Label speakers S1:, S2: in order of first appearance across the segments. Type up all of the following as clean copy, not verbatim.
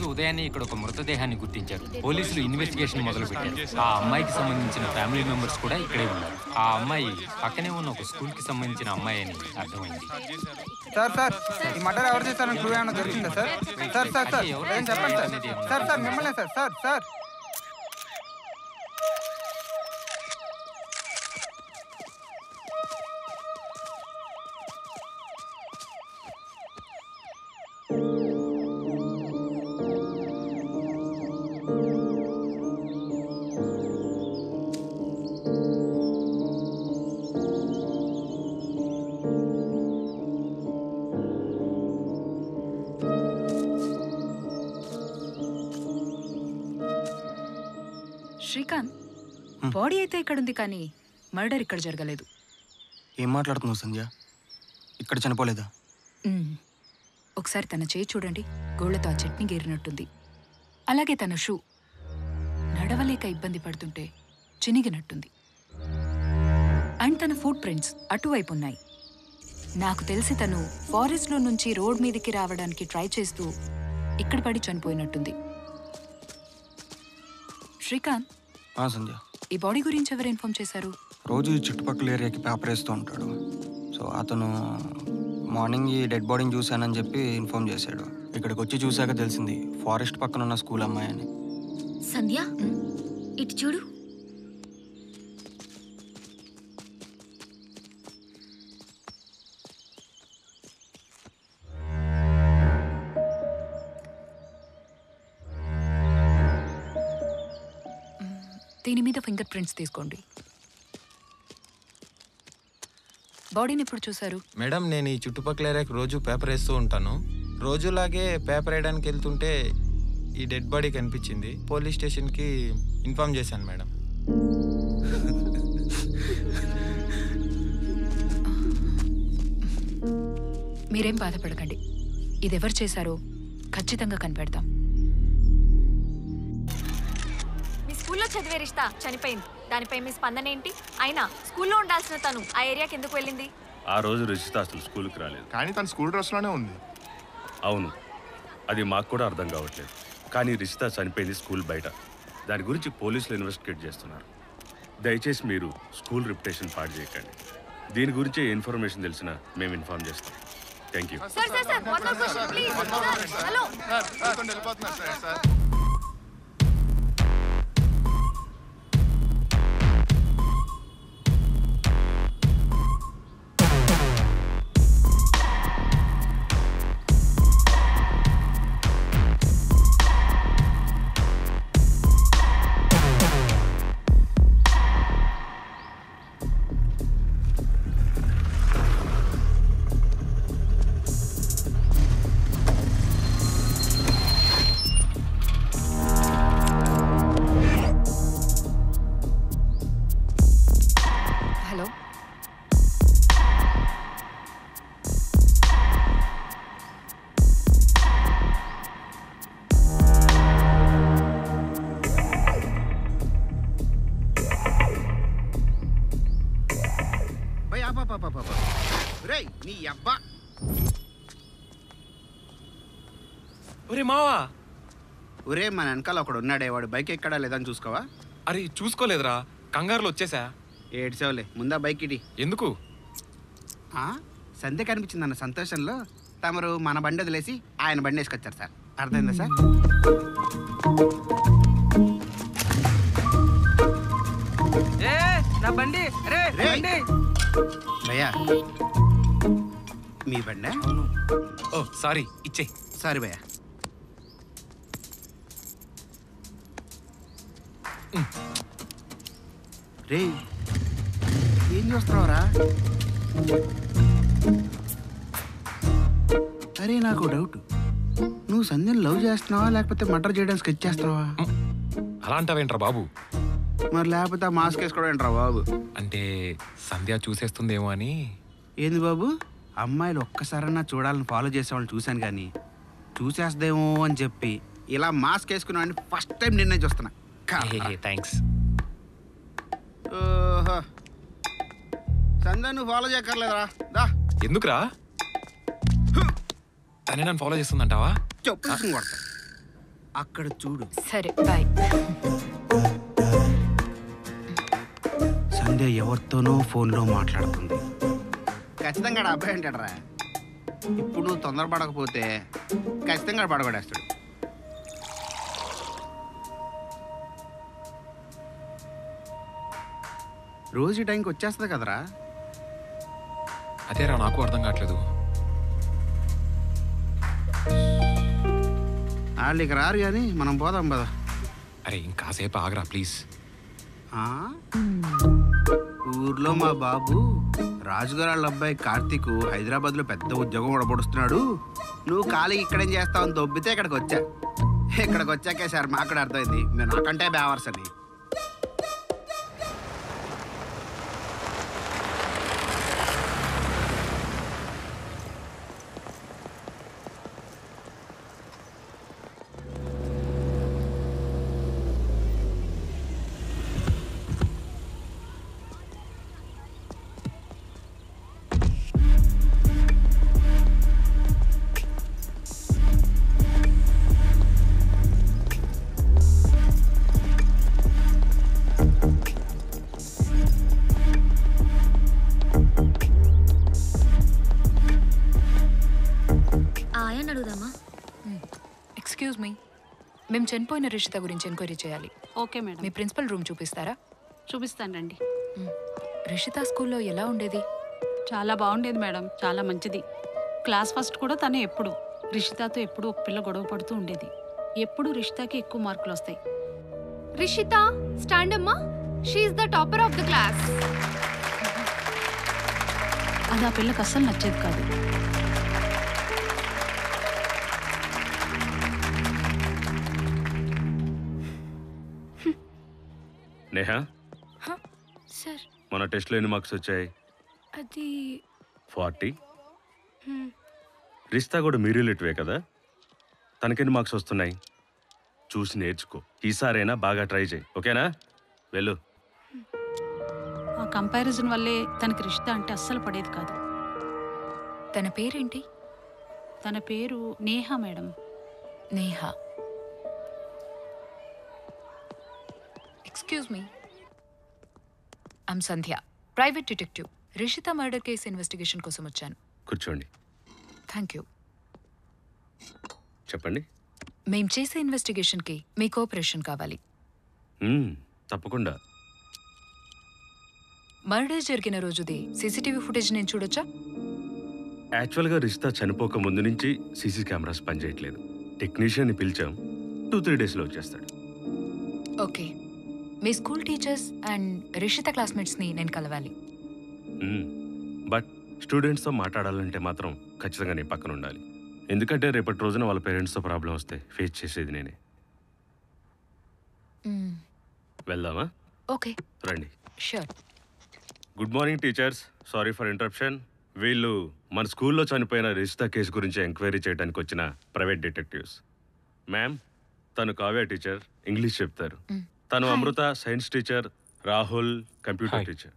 S1: ఉదయాన్నే ఇక్కడ ఒక మృతదేహాన్ని గుర్తించారు. పోలీసులు ఇన్వెస్టిగేషన్ మొదలుపెట్టారు. ఆ అమ్మాయికి సంబంధించిన ఫ్యామిలీ మెంబర్స్ కూడా ఇక్కడే ఉన్నారు. ఆ అమ్మాయి పక్కనే ఉన్న ఒక స్కూల్ కి సంబంధించిన అమ్మాయి అని అర్థమైంది.
S2: ఈ మర్డర్ ఎవరు చేశారని క్లూ ఏమైనా దొరికిందా సార్? ఏం చెప్పండి సార్. మిమ్మల్ని సార్.
S3: శ్రీకాంత్, బాడీ అయితే ఇక్కడ ఉంది కానీ మర్డర్ ఇక్కడ జరగలేదు.
S4: ఏం మాట్లాడుతున్నావు సంధ్య? ఇక్కడ చనిపోలేదా?
S3: ఒకసారి తన చేయి చూడండి, గోళ్లతో ఆ చట్నీ గీరినట్టుంది. అలాగే తన షూ నడవలేక ఇబ్బంది పడుతుంటే చినిగినట్టుంది. అండ్ తన ఫుట్ ప్రింట్స్ అటువైపు ఉన్నాయి. నాకు తెలిసి తను ఫారెస్ట్లో నుంచి రోడ్ మీదకి రావడానికి ట్రై చేస్తూ ఇక్కడ పడి చనిపోయినట్టుంది. శ్రీకాంత్,
S4: సంధ్య,
S3: ఈ బాడీ గురించి ఎవరు ఇన్ఫార్మ్ చేశారు?
S4: రోజు ఈ చుట్టుపక్కల ఏరియాకి పేపర్ వేస్తూ ఉంటాడు. సో అతను మార్నింగ్ ఈ డెడ్ బాడీని చూశానని చెప్పి ఇన్ఫార్మ్ చేశాడు. ఇక్కడికి వచ్చి చూశాక తెలిసింది ఫారెస్ట్ పక్కన ఉన్న స్కూల్ అమ్మాయి అని.
S5: సంధ్య, ఇటు చూడు.
S3: దీని మీద ఫింగర్ ప్రింట్స్ తీసుకోండి. బాడీని ఎప్పుడు చూసారు?
S6: మేడం, నేను ఈ చుట్టుపక్కల ఏరియాకి రోజు పేపర్ వేస్తూ ఉంటాను. రోజులాగే పేపర్ వేయడానికి వెళ్తుంటే ఈ డెడ్ బాడీ కనిపించింది. పోలీస్ స్టేషన్కి ఇన్ఫార్మ్ చేశాను మేడం.
S3: మీరేం బాధపడకండి, ఇది ఎవరు చేశారో ఖచ్చితంగా కనిపెడతాం.
S5: స్కూల్లో చదివే రిష్తా చనిపోయింది. దానిపై మీ స్పందన ఏంటి? అయినా స్కూల్లో ఉండాల్సిన తను ఆ ఏరియాకి ఎందుకు వెళ్ళింది?
S7: ఆ రోజు రిషిత అసలు స్కూల్కి రాలేదు,
S8: కానీ తను స్కూల్ డ్రెస్లోనే ఉంది.
S7: అవును, అది మాకు కూడా అర్థం కావట్లేదు. కానీ రిషిత చనిపోయింది స్కూల్ బయట. దాని గురించి పోలీసులు ఇన్వెస్టిగేట్ చేస్తున్నారు. దయచేసి మీరు స్కూల్ రిప్యుటేషన్ పాడు చేయకండి. దీని గురించి ఇన్ఫర్మేషన్ తెలిసినా మేము ఇన్ఫార్మ్ చేస్తాం. Thank you.
S2: ఒరే, మన వెనకాల ఒకడు ఉన్నాడే, వాడు బైక్ ఎక్కడా లేదని చూసుకోవా?
S9: అరే చూసుకోలేదురా, కంగారులో వచ్చేసా.
S2: ఏడ్చేవలే, ముందా బైక్ ఇడి.
S9: ఎందుకు?
S2: సంధ్య కనిపించిందన్న సంతోషంలో తమరు మన బండి వదిలేసి ఆయన బండి వేసుకొచ్చారు సార్. అర్థమైందా సార్? నా బండి. భయ్యా, మీ బండి?
S9: ఓ సారీ, ఇచ్చే.
S2: సారీ భయ్యా. రే, ఏం చూస్తున్నావురా? అరే, నాకు డౌట్, నువ్వు సంధ్యను లవ్ చేస్తున్నావా లేకపోతే మర్డర్ చేయడానికి స్కెచ్ చేస్తున్నావా?
S9: అలా అంటావేంట్రా బాబు?
S2: మరి లేకపోతే మాస్క్ వేసుకోవడం ఏంట్రా బాబు?
S9: అంటే సంధ్య చూసేస్తుందేమో అని.
S2: ఏంది బాబు, అమ్మాయిలు ఒక్కసారన్నా చూడాలని ఫాలో చేసేవాళ్ళని చూశాను, కానీ చూసేద్దేమో అని చెప్పి ఇలా మాస్క్ వేసుకున్నావని ఫస్ట్ టైం నిన్నే చూస్తున్నా.
S9: థ్యాంక్స్.
S2: ఓహో, సంధ్య నువ్వు ఫాలో చేయక్కర్లేదురా. దా.
S9: ఎందుకురా? తనే నన్ను ఫాలో చేస్తుందంటావా?
S2: చెప్పు కొడతా. అక్కడ చూడు.
S3: సరే బాయ్.
S2: సంధ్య ఎవరితోనో ఫోన్లో మాట్లాడుతుంది. ఖచ్చితంగా అబ్బాయి అంటాడరా. ఇప్పుడు నువ్వు తొందరపడకపోతే ఖచ్చితంగా పడగొడేస్తాడు. రోజు ఈ టైంకి వచ్చేస్తుంది కదరా.
S9: అదేరా నాకు అర్థం కావట్లేదు.
S2: వాళ్ళు ఇక రారు కానీ మనం పోదాం పద.
S9: అరే ఇంకాసేపు ఆగరా ప్లీజ్.
S2: ఊర్లో మా బాబు రాజుగారు వాళ్ళ అబ్బాయి కార్తీక్ హైదరాబాద్లో పెద్ద ఉద్యోగం ఉడబడుస్తున్నాడు. నువ్వు ఖాళీ ఇక్కడేం చేస్తావని దొబ్బితే ఇక్కడికి వచ్చా. ఇక్కడికి వచ్చాకే సార్ మాకు కూడా అర్థమైంది మీరు నాకంటే బేవర్స్ అని.
S3: ఎక్స్క్యూజ్ మీ, మేము చనిపోయిన రిషిత గురించి ఎంక్వైరీ చేయాలి.
S8: Okay madam.
S3: మీ ప్రిన్సిపల్ రూమ్ చూపిస్తారా?
S8: చూపిస్తానండి.
S3: రిషిత స్కూల్లో ఎలా ఉండేది?
S8: చాలా బాగుండేది మేడం, చాలా మంచిది. క్లాస్ ఫస్ట్ కూడా తనే. ఎప్పుడు రిషితతో ఎప్పుడు ఒక పిల్ల గొడవ పడుతూ ఉండేది. ఎప్పుడు రిషితకి ఎక్కువ మార్కులు వస్తాయి.
S5: రిషిత స్టాండ్ అమ్మా, she is the topper of the class.
S8: అది ఆ పిల్లకి అస్సలు నచ్చేది కాదు.
S7: నేహా,
S5: సార్
S7: మన టెస్ట్లో ఎన్ని మార్క్స్ వచ్చాయి?
S5: అది
S7: 40. రిస్తా కూడా మీ రిలేటివే కదా, తనకెన్ని మార్క్స్ వస్తున్నాయి చూసి నేర్చుకో. ఈసారైనా బాగా ట్రై చేయి, ఓకేనా? వెళ్ళు.
S8: ఆ కంపారిజన్ వల్లే తనకి రిషిత అంటే అస్సలు పడేది కాదు.
S3: తన పేరేంటి?
S8: తన పేరు Neha madam.
S3: Neha. Excuse me, I'm Sandhya, private detective. Rishita murder case investigation కోసం వచ్చాను.
S7: కూర్చోండి.
S3: Thank you.
S7: చెప్పండి.
S3: మేం చేసే ఇన్వెస్టిగేషన్కి మీ కోఆపరేషన్ కావాలి.
S7: తప్పకుండా.
S3: మర్డర్ జరిగిన రోజుది సీసీటీవీ ఫుటేజ్ నేను చూడొచ్చా?
S7: యాక్చువల్గా రిషిత చనిపోక ముందు నుంచి సీసీ కెమెరాస్ పనిచేయట్లేదు. టెక్నీషియన్ని పిలిచాం, 2-3 డేస్లో వచ్చేస్తాడు.
S3: ఓకే. మీ స్కూల్ టీచర్స్ అండ్ రిషిత క్లాస్మేట్స్ని నేను కలవాలి.
S7: బట్ స్టూడెంట్స్తో మాట్లాడాలంటే మాత్రం ఖచ్చితంగా నేను పక్కన ఉండాలి. ఎందుకంటే రేపటి రోజున వాళ్ళ పేరెంట్స్తో ప్రాబ్లం వస్తే ఫేస్ చేసేది నేనే. వెళ్దామా?
S3: ఓకే
S7: రండి.
S3: Sure.
S7: Good morning teachers, sorry for interruption. వీళ్ళు మన స్కూల్లో చనిపోయిన రిషిత కేసు గురించి ఎంక్వైరీ చేయడానికి వచ్చిన ప్రైవేట్ డిటెక్టివ్స్. మ్యామ్, తను కావ్య టీచర్, ఇంగ్లీష్ చెప్తారు. తను Amrita science teacher, Rahul computer teacher.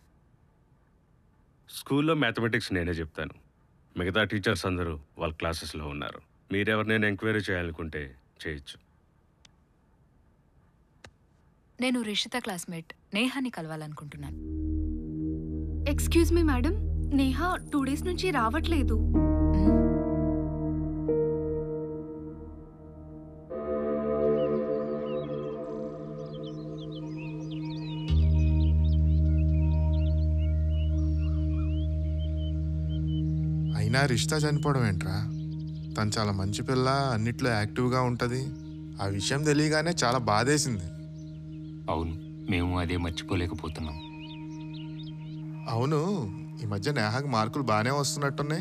S7: స్కూల్లో మ్యాథమెటిక్స్ నేనే చెప్తాను. మిగతా టీచర్స్ అందరూ వాళ్ళ క్లాసెస్లో ఉన్నారు. మీరెవరినైనా ఎంక్వైరీ చేయాలనుకుంటే చేయొచ్చు.
S3: నేను రిషిత క్లాస్మేట్ నేహాని కలవాలనుకుంటున్నాను.
S5: Excuse me madam, Neha 2 days నుంచి రావట్లేదు.
S10: అయినా రిషిత చనిపోవడం ఏంట్రా? తను చాలా మంచి పిల్ల, అన్నిట్లో యాక్టివ్గా ఉంటుంది. ఆ విషయం తెలియగానే చాలా బాధేసింది.
S1: అవును, మేము అదే మర్చిపోలేకపోతున్నాం.
S10: అవును, ఈ మధ్య నేహాకి మార్కులు బాగానే వస్తున్నట్టున్నాయి.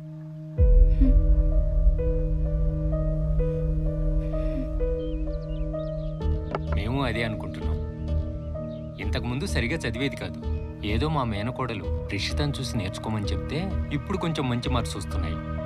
S1: మేము అదే అనుకుంటున్నాం. ఇంతకుముందు సరిగా చదివేది కాదు. ఏదో మా మేనకోడలు రిషితను చూసి నేర్చుకోమని చెప్తే ఇప్పుడు కొంచెం మంచి మార్క్స్ వస్తున్నాయి.